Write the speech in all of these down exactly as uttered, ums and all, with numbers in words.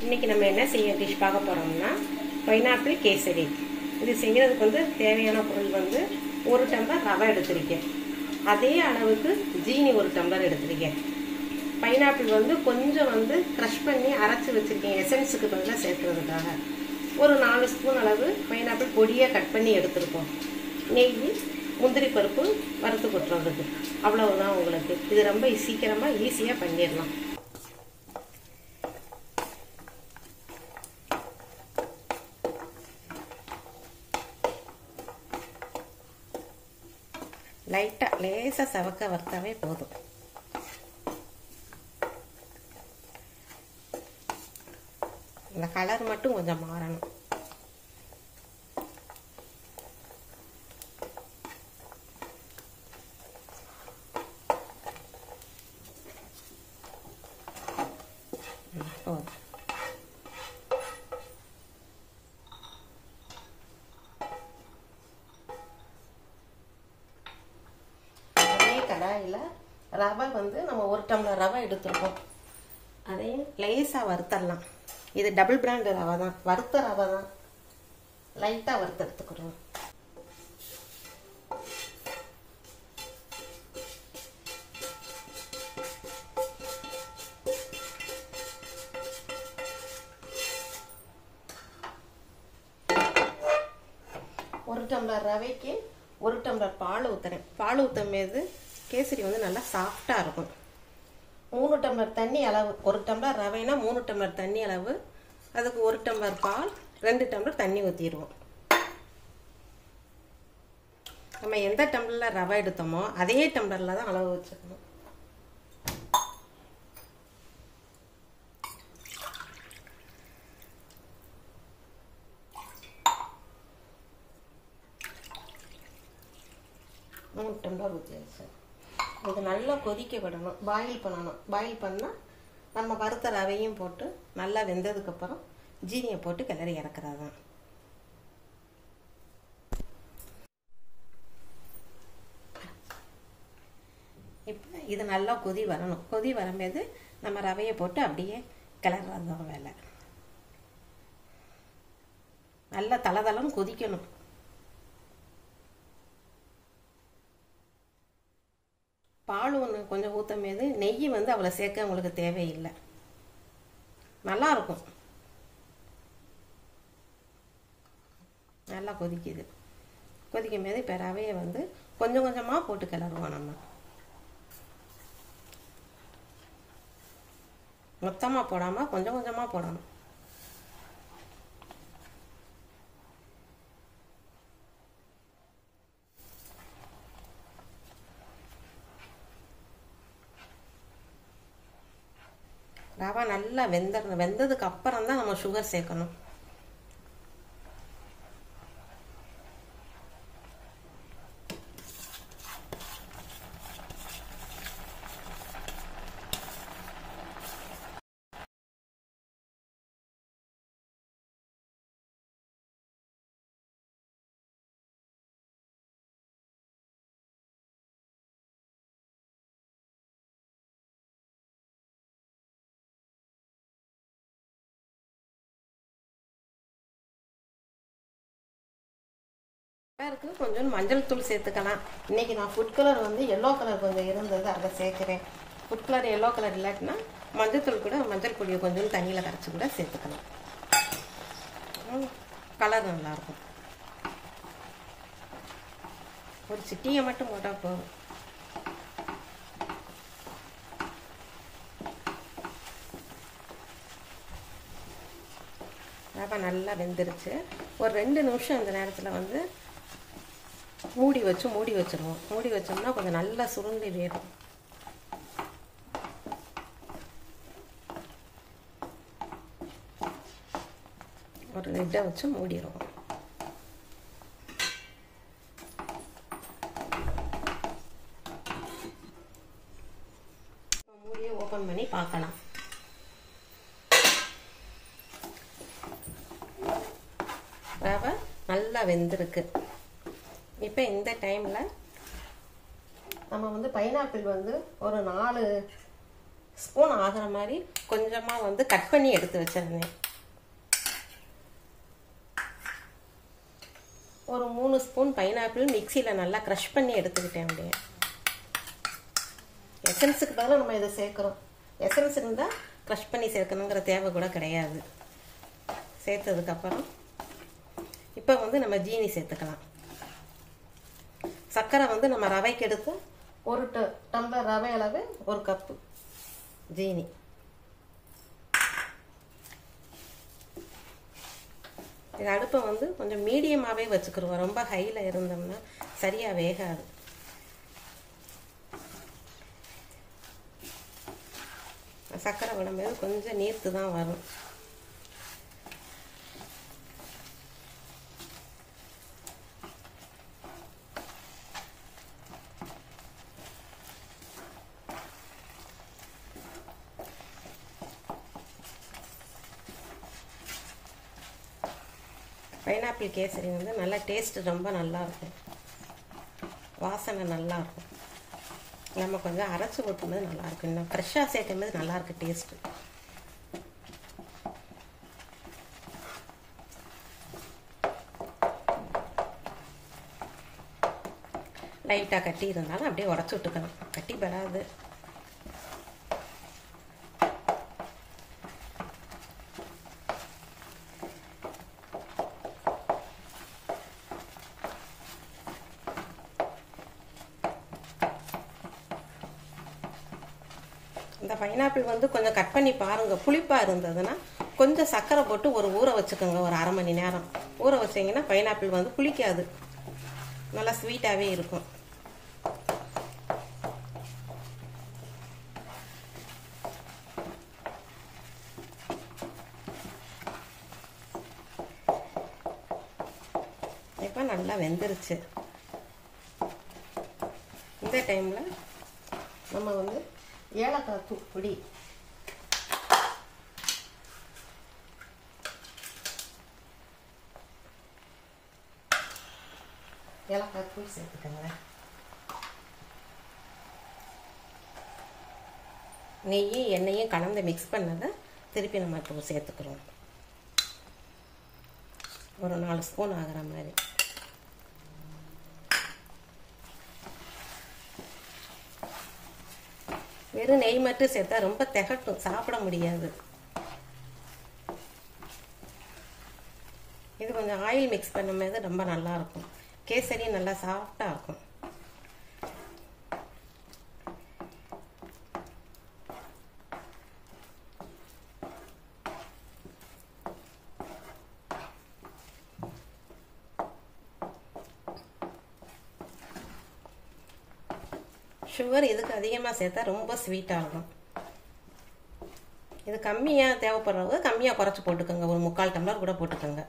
இன்றைக்கி நம்ம என்ன செய்ய டிஷ் பார்க்க போகிறோம்னா பைனாப்பிள் கேசரி. இது செய்கிறதுக்கு வந்து தேவையான பொருள் வந்து ஒரு டம்ளர் ரவை எடுத்திருக்கேன். அதே அளவுக்கு ஜீனி ஒரு டம்ளர் எடுத்திருக்கேன். பைனாப்பிள் வந்து கொஞ்சம் வந்து க்ரஷ் பண்ணி அரைச்சி வச்சுருக்கேன் எசன்ஸுக்கு பதிலாக சேர்க்குறதுக்காக. ஒரு நாலு ஸ்பூன் அளவு பைனாப்பிள் பொடியாக கட் பண்ணி எடுத்துருக்கோம். நெய், முந்திரி பருப்பு வறுத்து கொட்டுறதுக்கு, அவ்வளவுதான். உங்களுக்கு இது ரொம்ப சீக்கிரமாக ஈஸியாக பண்ணிடலாம். லைட்டாக லேசாக சவக்க வறுத்தாவே போதும். இந்த கலர் மட்டும் கொஞ்சம் மாறணும். போதும். கடாயில் ரவை வந்து நம்ம ஒரு டம்ளர் ரவை எடுத்துருக்கோம். அதையும் லேசாக வறுத்தரலாம். இது டபுள் பிராண்டு ரவை தான், வறுத்த ரவை தான். லைட்டாக வறுத்து எடுத்துக்கிறோம். ஒரு டம்ளர் ரவைக்கு ஒரு டம்ளர் பால் ஊற்றுறேன். பால் ஊற்றும் போது கேசரி வந்து நல்லா சாஃப்டாக இருக்கும். மூணு டம்ளர் தண்ணி அளவு, ஒரு டம்ளர் ரவைனா மூணு டம்ளர் தண்ணி அளவு, அதுக்கு ஒரு டம்ளர் பால், ரெண்டு டம்ளர் தண்ணி ஊற்றிடுவோம். நம்ம எந்த டம்ளரில் ரவை எடுத்தோமோ அதே டம்ளரில் தான் அளவு வச்சுக்கணும். மூணு டம்ளர் ஊற்றியாச்சு. இது நல்லா கொதிக்க விடணும், பாயில் பண்ணணும். பாயில் பண்ணால் நம்ம வறுத்த ரவையும் போட்டு நல்லா வெந்ததுக்கப்புறம் ஜீனியை போட்டு கிளறி இறக்குறது தான். இப்போ இது நல்லா கொதி வரணும். கொதி வரும்போது நம்ம ரவையை போட்டு அப்படியே கிளறது தான் வேலை. நல்லா தளதளன்னு கொதிக்கணும். பால் ஒன்று கொஞ்சம் ஊற்றும் போது நெய் வந்து அவ்வளோ சேர்க்க உங்களுக்கு தேவையில்லை, நல்லாயிருக்கும். நல்லா கொதிக்குது. கொதிக்கும் போது இப்போ ரவையை வந்து கொஞ்சம் கொஞ்சமாக போட்டு கிளறுவோம். நம்ம மொத்தமாக போடாமல் கொஞ்சம் கொஞ்சமாக போடணும். ரவை நல்லா வெந்துடணும். வெந்ததுக்கு அப்புறம் தான் நம்ம சுகர் சேர்க்கணும். இருக்கு கொஞ்சம் மஞ்சள் தூள் சேர்த்துக்கலாம். இன்னைக்கு நான் ஃபுட் கலர் வந்து எல்லோ கலர் கொஞ்சம் இருந்தது, அதை சேர்க்குறேன். ஃபுட் கலர் எல்லோ கலர் இல்லாட்டினா மஞ்சள் தூள் கூட, மஞ்சள் பொடியை கொஞ்சம் தண்ணியில் கரைச்சி கூட சேர்த்துக்கலாம். கலர் நல்லாயிருக்கும். ஒரு சிட்டியை மட்டும் போட்டால் போதும். ரவை நல்லா வெந்துருச்சு. ஒரு ரெண்டு நிமிஷம் இந்த நேரத்தில் வந்து மூடி வச்சு மூடி வச்சிருவோம். மூடி வச்சோம்னா கொஞ்சம் நல்லா சுருண்டி வேகும். ஒரு லிட்டை வச்சு மூடிடுவோம். மூடியை ஓப்பன் பண்ணி பார்க்கலாம். ரவை நல்லா வெந்திருக்கு. இப்போ இந்த டைமில் நம்ம வந்து பைனாப்பிள் வந்து ஒரு நாலு ஸ்பூன் ஆகிற மாதிரி கொஞ்சமாக வந்து கட் பண்ணி எடுத்து வச்சிருந்தேன். ஒரு மூணு ஸ்பூன் பைனாப்பிள் மிக்சியில் நல்லா க்ரஷ் பண்ணி எடுத்துக்கிட்டேன். அப்படியே எசன்ஸுக்கு பதிலாக நம்ம இதை சேர்க்குறோம். எசன்ஸ் இருந்தால் க்ரஷ் பண்ணி சேர்க்கணுங்கிற தேவை கூட கிடையாது. சேர்த்ததுக்கப்புறம் இப்போ வந்து நம்ம ஜீனி சேர்த்துக்கலாம். சர்க்கரை வந்து நம்ம ரவைக்கு எடுத்து ஒரு டம்ளர் ரவை அளவு ஒரு கப்பு ஜீனி. இது அடுப்பை வந்து கொஞ்சம் மீடியமாகவே வச்சுக்கிடுவோம். ரொம்ப ஹையில் இருந்தோம்னா சரியாக வேகாது. சர்க்கரை விடும்போது கொஞ்சம் நீர்த்து தான் வரும். பைனாப்பிள் கேசரி வந்து நல்லா டேஸ்ட்டு ரொம்ப நல்லாயிருக்கும். வாசனை நல்லாயிருக்கும். நம்ம கொஞ்சம் அரைச்சி ஊற்றும்போது நல்லாயிருக்கும். இன்னும் ஃப்ரெஷ்ஷாக சேர்க்கும்போது நல்லாயிருக்கு டேஸ்ட்டு. லைட்டாக கட்டி இருந்தாலும் அப்படியே உடச்சி விட்டுக்கணும். கட்டி படாது. இந்த பைனாப்பிள் வந்து கொஞ்சம் கட் பண்ணி பாருங்கள். புளிப்பாக இருந்ததுன்னா கொஞ்சம் சர்க்கரை போட்டு ஒரு ஊற வச்சுக்கோங்க. ஒரு அரை மணி நேரம் ஊற வச்சிங்கன்னா பைனாப்பிள் வந்து புளிக்காது. நல்லா ஸ்வீட்டாகவே இருக்கும். இப்போ நல்லா வெந்துருச்சு. இந்த டைமில் நம்ம வந்து ஏலக்காய் தூள் பொடி, ஏலக்காய் தூள் சேர்த்துக்கோங்க. நெய்யும் எண்ணெயும் கலந்து மிக்ஸ் பண்ணதை திருப்பி நம்ம இப்போ சேர்த்துக்கிறோம். ஒரு நாலு ஸ்பூன் ஆகிற மாதிரி. வெறும் நெய் மட்டும் சேர்த்தா ரொம்ப திகட்டும், சாப்பிட முடியாது. இது கொஞ்சம் ஆயில் மிக்ஸ் பண்ணும்போது ரொம்ப நல்லா இருக்கும். கேசரி நல்லா சாஃப்டாக இருக்கும். சுகர் இதுக்கு அதிகமாக சேர்த்தா ரொம்ப ஸ்வீட்டாக இருக்கும். இது கம்மியாக தேவைப்படுறவங்க கம்மியாக குறைச்சி போட்டுக்கோங்க. ஒரு முக்கால் டம்ளர் கூட போட்டுக்கோங்க.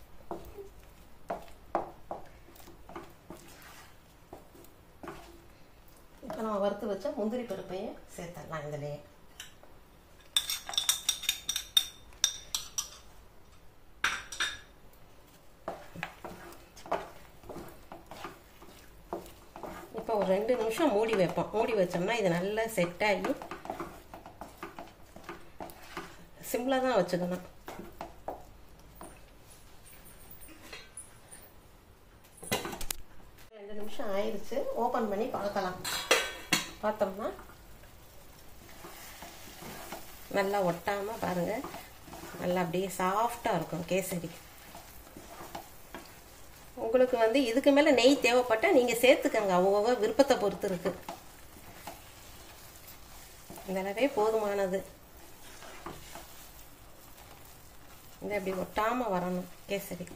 இப்போ நம்ம வறுத்து வச்ச முந்திரி பருப்பையும் சேர்த்துடலாம் இதுலேயே. இப்போ ஒரு ரெண்டு நிமிஷம் மூடி வைப்போம். மூடி வச்சோம்னா இது நல்லா செட் ஆகி, சிம்மில் தான் வச்சுக்கணும். ரெண்டு நிமிஷம் ஆயிடுச்சு. ஓப்பன் பண்ணி பார்க்கலாம். பார்த்தோம்னா நல்லா ஒட்டாமல் பாருங்கள், நல்லா அப்படியே சாஃப்டாக இருக்கும் கேசரி. உங்களுக்கு வந்து இதுக்கு மேலே நெய் தேவைப்பட்டால் நீங்கள் சேர்த்துக்கங்க. அவங்க விருப்பத்தை பொறுத்து இருக்கு. இந்த அளவே போதுமானது. இந்த அப்படி ஒட்டாமல் வரணும் கேசரி.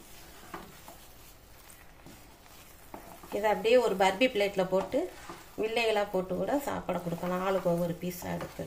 இதை அப்படியே ஒரு பர்பி பிளேட்டில் போட்டு வில்லைகளாக போட்டு கூட சாப்பிட கொடுக்கலாம். ஆளுக்கு ஒவ்வொரு பீஸாக எடுத்து.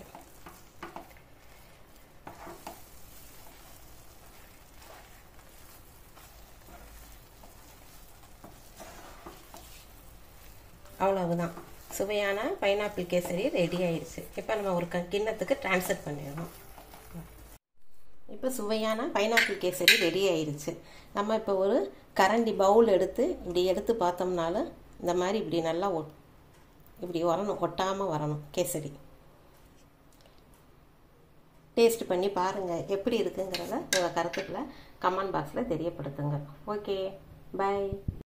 அவ்வளவுதான். சுவையான பைனாப்பிள் கேசரி ரெடி ஆயிடுச்சு. இப்போ நம்ம ஒரு கிண்ணத்துக்கு ட்ரான்ஸ்ஃபர் பண்ணிடணும். இப்போ சுவையான பைனாப்பிள் கேசரி ரெடி ஆயிடுச்சு. நம்ம இப்போ ஒரு கரண்டி பவுல் எடுத்து இப்படி எடுத்து பார்த்தோம்னாலும் இந்த மாதிரி இப்படி நல்லா ஒட் இப்படி வரணும், ஒட்டாமல் வரணும் கேசரி. டேஸ்ட் பண்ணி பாருங்கள், எப்படி இருக்குங்கிறத உங்கள் கருத்துக்களை கமெண்ட் பாக்ஸில் தெரியப்படுத்துங்க. Okay, by.